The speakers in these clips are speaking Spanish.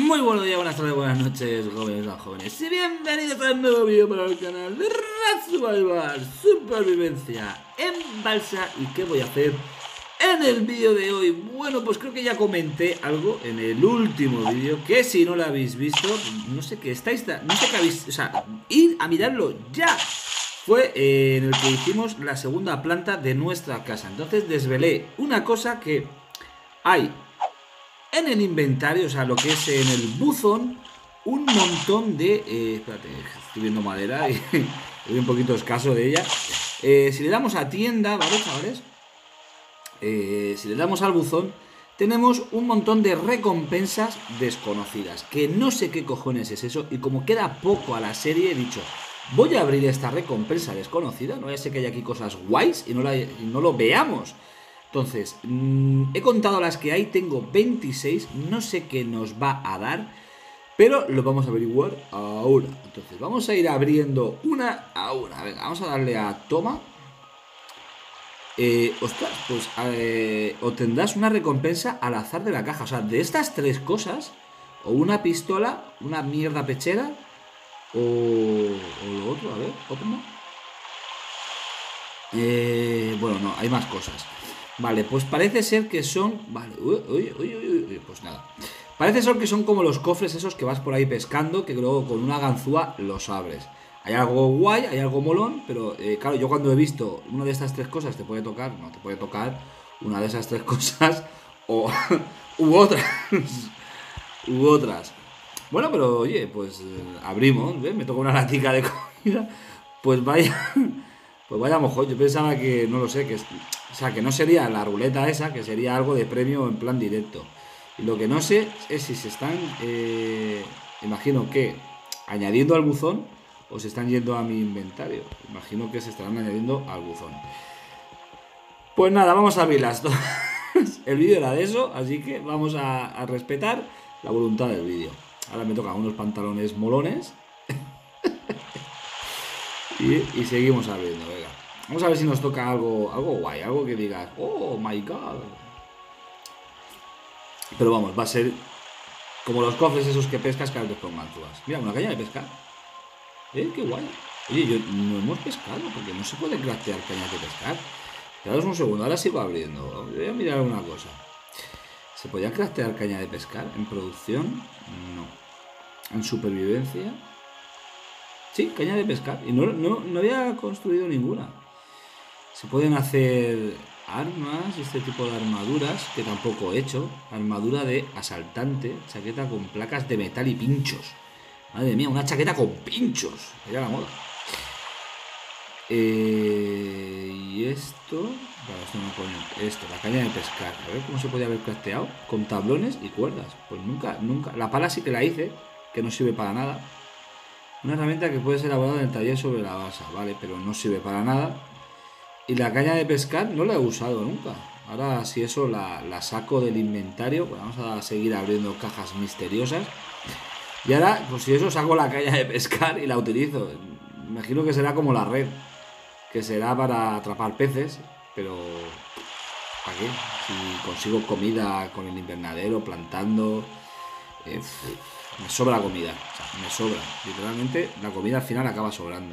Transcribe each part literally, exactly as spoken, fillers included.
Muy buenos días, buenas tardes, buenas noches, jóvenes o jóvenes, y bienvenidos a un nuevo vídeo para el canal de Red Survival Supervivencia en balsa. ¿Y qué voy a hacer en el vídeo de hoy? Bueno, pues creo que ya comenté algo en el último vídeo, que si no lo habéis visto, no sé qué estáis, no sé qué habéis, o sea, ir a mirarlo ya. Fue eh, en el que hicimos la segunda planta de nuestra casa. Entonces desvelé una cosa que hay en el inventario, o sea, lo que es en el buzón, un montón de... Eh, espérate, estoy viendo madera y estoy un poquito escaso de ella. Eh, si le damos a tienda, ¿vale, chavales? Eh, si le damos al buzón, tenemos un montón de recompensas desconocidas, que no sé qué cojones es eso, y como queda poco a la serie, he dicho, voy a abrir esta recompensa desconocida, no vaya a ser que haya aquí cosas guays y no, la, y no lo veamos. Entonces, mmm, he contado las que hay, tengo veintiséis, no sé qué nos va a dar, pero lo vamos a averiguar ahora. Entonces, vamos a ir abriendo una a una. Venga, vamos a darle a toma. Eh, ostras, pues eh, obtendrás una recompensa al azar de la caja. O sea, de estas tres cosas, o una pistola, una mierda pechera, o, o lo otro, a ver, otro no. Eh, bueno, no, hay más cosas. Vale, pues parece ser que son... Vale, uy, uy, uy, uy, uy, pues nada. Parece ser que son como los cofres esos que vas por ahí pescando, que luego con una ganzúa los abres. Hay algo guay, hay algo molón, pero eh, claro, yo cuando he visto una de estas tres cosas te puede tocar, no, te puede tocar una de esas tres cosas o u otras, u otras. Bueno, pero oye, pues eh, abrimos, ¿ves? Me toca una latica de comida, pues vaya... Pues vaya mojón, yo pensaba que, no lo sé, que, o sea, que no sería la ruleta esa, que sería algo de premio en plan directo. Y lo que no sé es si se están, eh, imagino que, añadiendo al buzón o se están yendo a mi inventario. Imagino que se estarán añadiendo al buzón. Pues nada, vamos a abrirlas todas. El vídeo era de eso, así que vamos a, a respetar la voluntad del vídeo. Ahora me tocan unos pantalones molones. Y, y seguimos abriendo, venga. Vamos a ver si nos toca algo, algo guay, algo que digas, oh my god. Pero vamos, va a ser como los cofres esos que pescas que con ganzúas. Mira, una caña de pescar. Eh, qué guay. Oye, yo, no hemos pescado, porque no se puede craftear cañas de pescar. Esperaos un segundo, ahora sigo abriendo. Voy a mirar alguna cosa. ¿Se podía craftear caña de pescar en producción? No. ¿En supervivencia? Sí, caña de pescar. Y no, no, no había construido ninguna. Se pueden hacer armas y este tipo de armaduras, que tampoco he hecho. Armadura de asaltante, chaqueta con placas de metal y pinchos. Madre mía, una chaqueta con pinchos. Era la moda. Eh, y esto... Claro, esto no pone... Esto, la caña de pescar. A ver cómo se podía haber crafteado. Con tablones y cuerdas. Pues nunca, nunca... La pala sí que la hice, que no sirve para nada. Una herramienta que puede ser elaborada en el taller sobre la base, vale, pero no sirve para nada. Y la caña de pescar no la he usado nunca. Ahora si eso la, la saco del inventario, pues vamos a seguir abriendo cajas misteriosas. Y ahora, pues si eso saco la caña de pescar y la utilizo. Imagino que será como la red, que será para atrapar peces, pero ¿para qué? Si consigo comida con el invernadero, plantando... Eh, me sobra comida, o sea, me sobra, literalmente la comida al final acaba sobrando.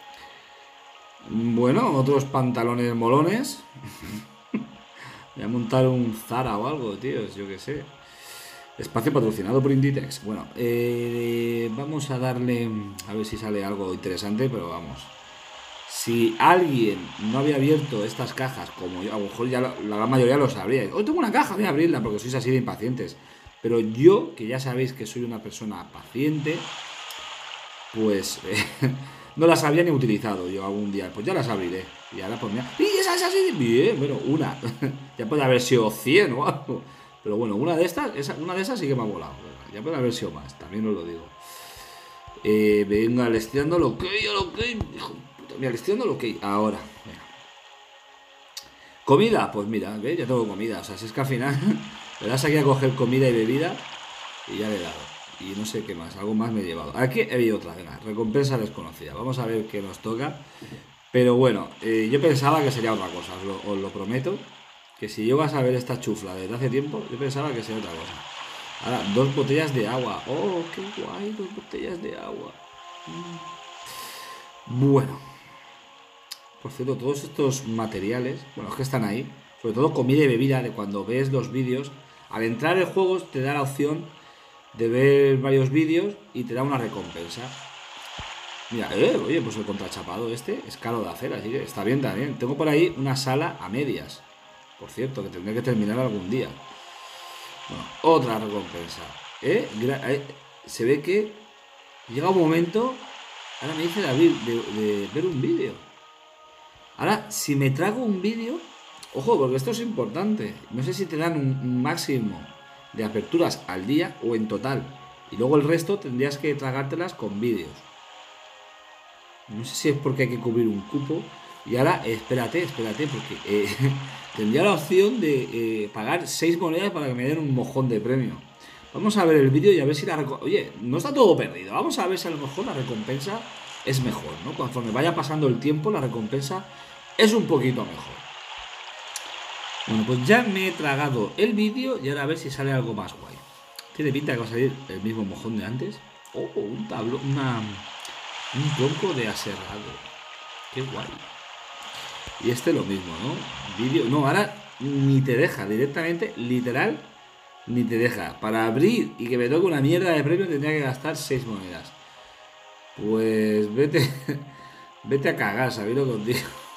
Bueno, otros pantalones molones. Voy a montar un Zara o algo, tíos, yo qué sé. Espacio patrocinado por Inditex. Bueno, eh, vamos a darle, a ver si sale algo interesante, pero vamos. Si alguien no había abierto estas cajas, como yo, a lo mejor ya la, la gran mayoría lo sabría. Hoy tengo una caja, voy a abrirla porque sois así de impacientes. Pero yo, que ya sabéis que soy una persona paciente, pues eh, no las había ni utilizado yo algún día. Pues ya las abriré. Y ahora pues mira. ¡Y esa es así! Bien, bueno, una. Ya puede haber sido cien o algo. Pero bueno, una de estas, esa, una de esas sí que me ha volado. Ya puede haber sido más, también os lo digo. Eh, venga, le estoy dando lo que, lo que. Mira, le estoy dando lo que. Ahora, venga. Comida, pues mira, ¿ves? Ya tengo comida. O sea, si es que al final. Le das aquí a coger comida y bebida y ya le he dado. Y no sé qué más, algo más me he llevado. Aquí he habido otra, venga, recompensa desconocida. Vamos a ver qué nos toca. Pero bueno, eh, yo pensaba que sería otra cosa, os lo, os lo prometo. Que si yo vas a ver esta chufla desde hace tiempo, yo pensaba que sería otra cosa. Ahora, dos botellas de agua. Oh, qué guay, dos botellas de agua. Bueno, por cierto, todos estos materiales, bueno, es que están ahí, sobre todo comida y bebida, de cuando ves los vídeos, al entrar el juego te da la opción de ver varios vídeos y te da una recompensa. Mira, eh, oye, pues el contrachapado este es caro de hacer, así que está bien también. Tengo por ahí una sala a medias, por cierto, que tendré que terminar algún día. Bueno, otra recompensa. ¿Eh? Eh, se ve que llega un momento. Ahora me dice David de, de ver un vídeo. Ahora, si me trago un vídeo, ojo, porque esto es importante. No sé si te dan un, un máximo de aperturas al día o en total. Y luego el resto tendrías que tragártelas con vídeos. No sé si es porque hay que cubrir un cupo. Y ahora, espérate, espérate, porque eh, tendría la opción de eh, pagar seis monedas para que me den un mojón de premio. Vamos a ver el vídeo y a ver si la recompensa... Oye, no está todo perdido. Vamos a ver si a lo mejor la recompensa es mejor, ¿no? Conforme vaya pasando el tiempo, la recompensa es un poquito mejor. Bueno, pues ya me he tragado el vídeo y ahora a ver si sale algo más guay. Tiene pinta que va a salir el mismo mojón de antes. Oh, un tablón, una... un tronco de aserrado. Qué guay. Y este lo mismo, ¿no? Vídeo... No, ahora ni te deja, directamente, literal, ni te deja. Para abrir y que me toque una mierda de premio tendría que gastar seis monedas. Pues vete... vete a cagar, sabilo contigo.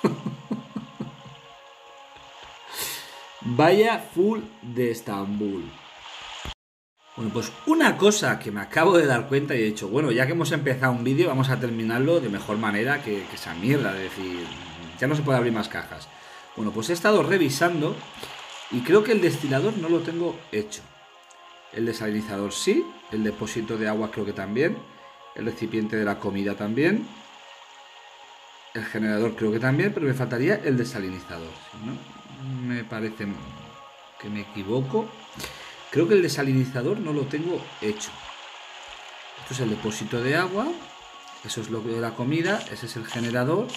Vaya full de Estambul. Bueno, pues una cosa que me acabo de dar cuenta y he dicho, bueno, ya que hemos empezado un vídeo, vamos a terminarlo de mejor manera que, que esa mierda, es decir, ya no se puede abrir más cajas. Bueno, pues he estado revisando y creo que el destilador no lo tengo hecho. El desalinizador sí, el depósito de agua creo que también, el recipiente de la comida también, el generador creo que también, pero me faltaría el desalinizador, ¿no? Me parece que me equivoco. Creo que el desalinizador no lo tengo hecho. Esto es el depósito de agua. Eso es lo de la comida. Ese es el generador.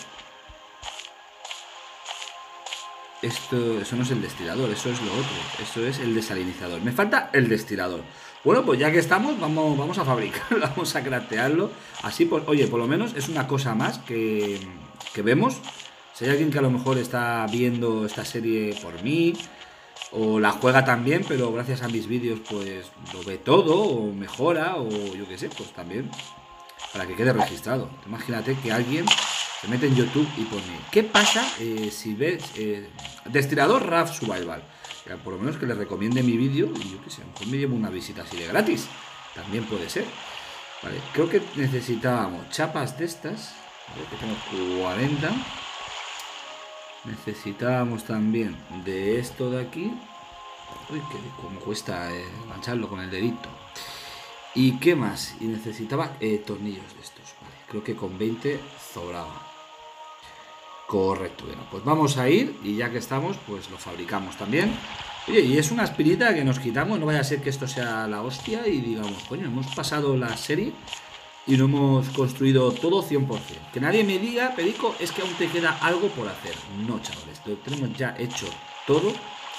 Esto, eso no es el destilador, eso es lo otro. Eso es el desalinizador. Me falta el destilador. Bueno, pues ya que estamos, vamos, vamos a fabricarlo, vamos a craftearlo. Así, pues, oye, por lo menos es una cosa más que, que vemos. Si hay alguien que a lo mejor está viendo esta serie por mí, o la juega también, pero gracias a mis vídeos pues lo ve todo, o mejora, o yo qué sé, pues también, para que quede registrado. Imagínate que alguien se mete en YouTube y pone, ¿qué pasa eh, si ves eh, destilador Raft Survival? Ya, por lo menos que le recomiende mi vídeo, y yo qué sé, a lo mejor me llevo una visita así de gratis, también puede ser. Vale, creo que necesitábamos chapas de estas, ¿vale? Que tengo cuarenta. Necesitábamos también de esto de aquí. Uy, que como cuesta eh, mancharlo con el dedito. ¿Y qué más? Y necesitaba eh, tornillos de estos. Vale, creo que con veinte sobraba. Correcto, bueno, pues vamos a ir y ya que estamos, pues lo fabricamos también. Oye, y es una aspirita que nos quitamos, no vaya a ser que esto sea la hostia y digamos, coño, hemos pasado la serie y no hemos construido todo cien por cien. Que nadie me diga, Perico, es que aún te queda algo por hacer. No, chavales, lo tenemos ya hecho todo.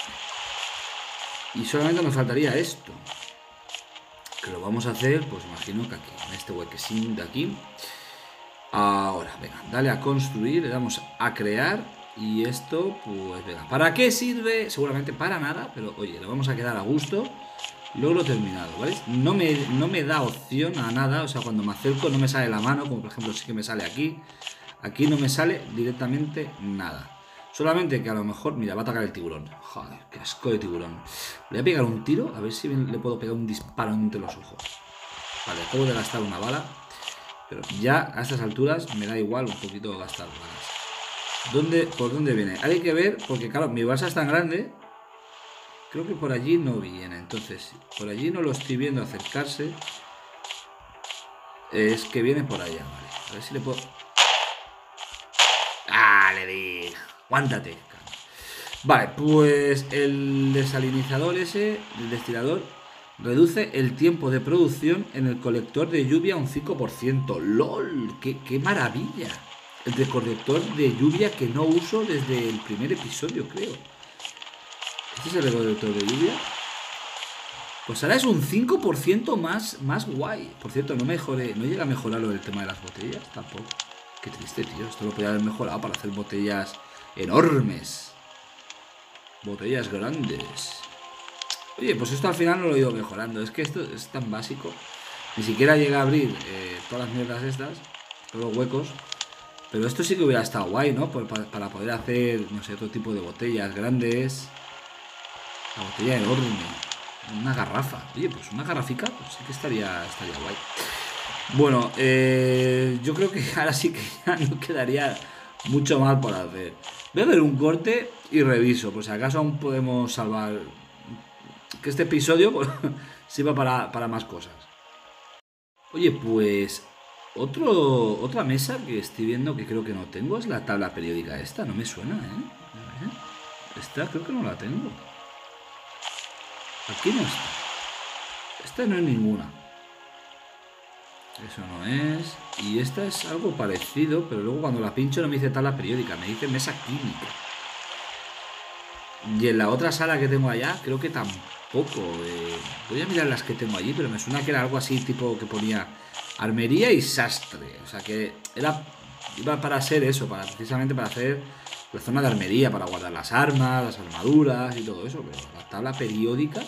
Y solamente nos faltaría esto. Que lo vamos a hacer, pues imagino que aquí, en este huequecín de aquí. Ahora, venga, dale a construir, le damos a crear. Y esto, pues venga, ¿para qué sirve? Seguramente para nada, pero oye, lo vamos a quedar a gusto. Luego lo he terminado, ¿veis? No me, no me da opción a nada, o sea, cuando me acerco no me sale la mano, como por ejemplo sí que me sale aquí. Aquí no me sale directamente nada. Solamente que a lo mejor, mira, va a atacar el tiburón. Joder, qué asco de tiburón. Le voy a pegar un tiro, a ver si le puedo pegar un disparo entre los ojos. Vale, acabo de gastar una bala, pero ya a estas alturas me da igual un poquito gastar balas. ¿Dónde, ¿Por dónde viene? Hay que ver, porque claro, mi balsa es tan grande. Creo que por allí no viene, entonces, por allí no lo estoy viendo acercarse. Es que viene por allá, vale. A ver si le puedo... ¡Ah, le di! ¡Aguántate! Vale, pues el desalinizador ese, el destilador, reduce el tiempo de producción en el colector de lluvia un cinco por ciento. ¡Lol! ¡Qué, qué maravilla! El recolector de lluvia que no uso desde el primer episodio, creo. ¿Este es el recolector de lluvia? Pues ahora es un cinco por ciento más, más guay. Por cierto, no mejoré, no llega a mejorarlo el tema de las botellas tampoco. Qué triste, tío. Esto lo podría haber mejorado para hacer botellas enormes. Botellas grandes. Oye, pues esto al final no lo he ido mejorando. Es que esto es tan básico. Ni siquiera llega a abrir eh, todas las mierdas estas, todos los huecos. Pero esto sí que hubiera estado guay, ¿no? Por, para, para poder hacer, no sé, otro tipo de botellas grandes. La botella enorme. Una garrafa. Oye, pues una garrafica, pues sí que estaría, estaría guay. Bueno, eh, yo creo que ahora sí que ya no quedaría mucho más por hacer. Voy a ver un corte y reviso, por si acaso aún podemos salvar que este episodio pues, sirva para, para más cosas. Oye, pues otro, otra mesa que estoy viendo que creo que no tengo es la tabla periódica esta. No me suena, ¿eh? Esta creo que no la tengo. Aquí no está. Esta no es ninguna. Eso no es. Y esta es algo parecido, pero luego cuando la pincho no me dice tabla periódica, me dice mesa química. Y en la otra sala que tengo allá, creo que tampoco. Eh, voy a mirar las que tengo allí, pero me suena que era algo así, tipo que ponía armería y sastre. O sea que era iba para ser eso, para precisamente para hacer la zona de armería, para guardar las armas, las armaduras y todo eso. Pero la tabla periódica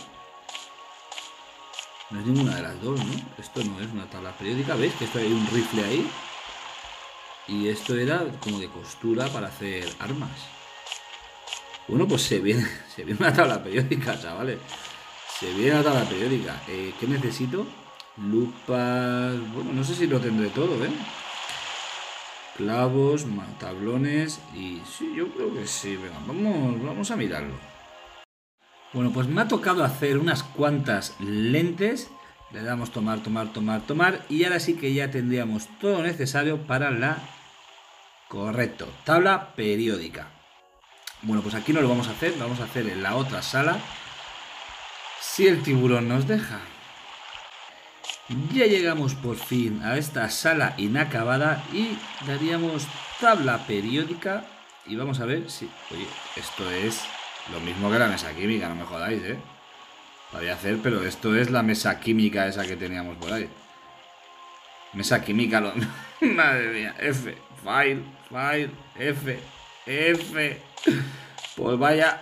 no es ninguna de las dos, ¿no? Esto no es una tabla periódica, ¿veis? Que esto hay un rifle ahí. Y esto era como de costura para hacer armas. Bueno, pues se viene, se viene una tabla periódica, chavales. Se viene una tabla periódica. Eh, ¿Qué necesito? Lupas... Bueno, no sé si lo tendré todo, ¿eh? Clavos, tablones y... Sí, yo creo que sí. Venga, vamos, vamos a mirarlo. Bueno, pues me ha tocado hacer unas cuantas lentes. Le damos tomar, tomar, tomar, tomar. Y ahora sí que ya tendríamos todo lo necesario para la... Correcto, tabla periódica. Bueno, pues aquí no lo vamos a hacer. Lo vamos a hacer en la otra sala. Si el tiburón nos deja. Ya llegamos por fin a esta sala inacabada. Y daríamos tabla periódica. Y vamos a ver si... Oye, esto es... Lo mismo que la mesa química, no me jodáis, ¿eh? Podría hacer, pero esto es la mesa química esa que teníamos por ahí. Mesa química, lo... Madre mía, F, file, file, F, F. Pues vaya...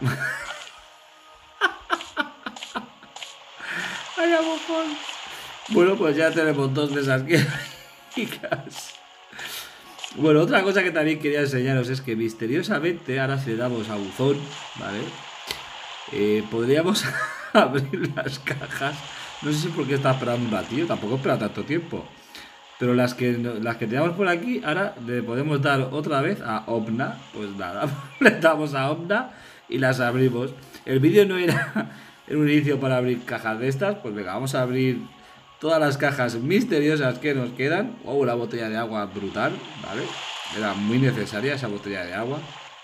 Vaya bofón. Bueno, pues ya tenemos dos mesas químicas. Bueno, otra cosa que también quería enseñaros es que misteriosamente, ahora si le damos a buzón, ¿vale? Eh, podríamos abrir las cajas. No sé si porque está esperando un ratillo, tampoco espera tanto tiempo. Pero las que, las que tenemos por aquí, ahora le podemos dar otra vez a Omna. Pues nada, le damos a Omna y las abrimos. El vídeo no era un inicio para abrir cajas de estas, pues venga, vamos a abrir... Todas las cajas misteriosas que nos quedan. Oh, la botella de agua brutal, ¿vale? Era muy necesaria esa botella de agua.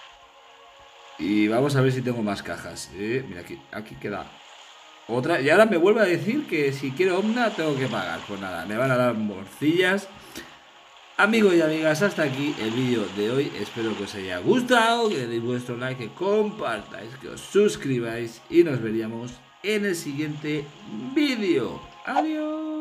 Y vamos a ver si tengo más cajas. Eh, mira, aquí, aquí queda otra. Y ahora me vuelve a decir que si quiero Omna tengo que pagar. Pues nada, me van a dar morcillas. Amigos y amigas, hasta aquí el vídeo de hoy. Espero que os haya gustado, que le deis vuestro like, que compartáis, que os suscribáis. Y nos veríamos en el siguiente vídeo. Adiós.